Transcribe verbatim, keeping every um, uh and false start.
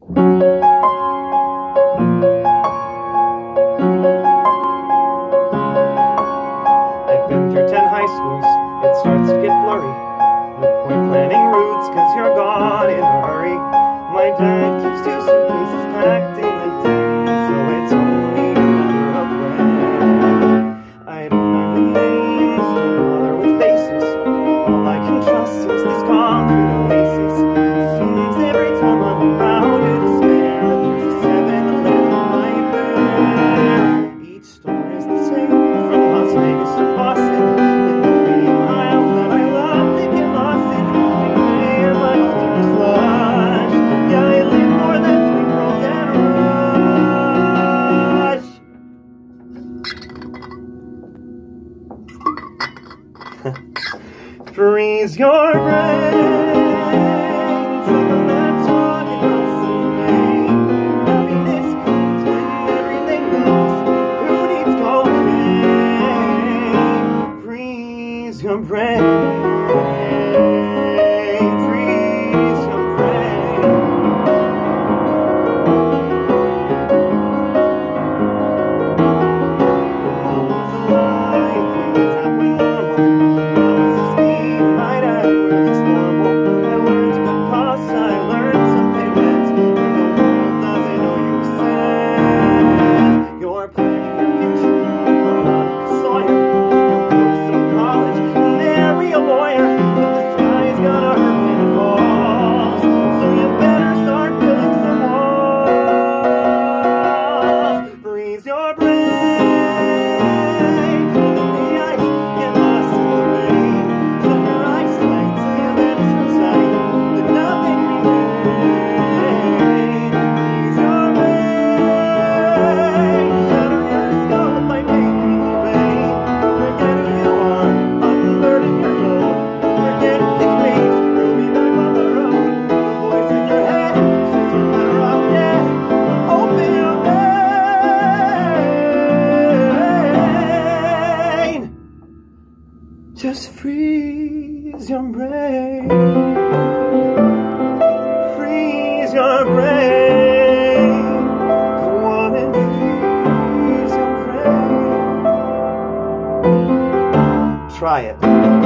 I've been through ten high schools, it starts to get blurry. No point planning routes, cause you're gone in a hurry. My dad keeps two suitcases packed in the den, so it's only a matter of when. I don't know the names, don't bother with faces. All I can trust is these concrete oases. Seems every time I'm about to despair, there's a seven eleven right there. Each store is the same, from Las Vegas to Boston. And the million miles that I love to get lost in. I clear my ultimate slush. Yeah, I live more than sweet rolls and rush. Freeze your brain, something that's wrong and else in the main. Happiness comes when everything goes. Who needs cocaine? Freeze your brain, freeze your brain. The mom was alive, it's halfway normal. Now it's just me, my dad, where it's normal. I learned to cook pasta, I learned to pay rent. The world doesn't know you said. You're planning your future, Veronica Sawyer. You'll go to some college and marry a lawyer. But the sky's gonna hurt when it falls, so you better start building some walls. Freeze your brain, so that the ice get lost in the rain. Shut your eyes tight till you vanish from sight, but nothing remains. Freeze your brain, shatter your skull by making you rain. Forget who you are, unburden your load. Forget it's six weeks, you'll be back on the road. The voice in your head says you're better off dead. Open your brain. Just freeze your brain. Freeze your brain. Go on and freeze your brain. Try it.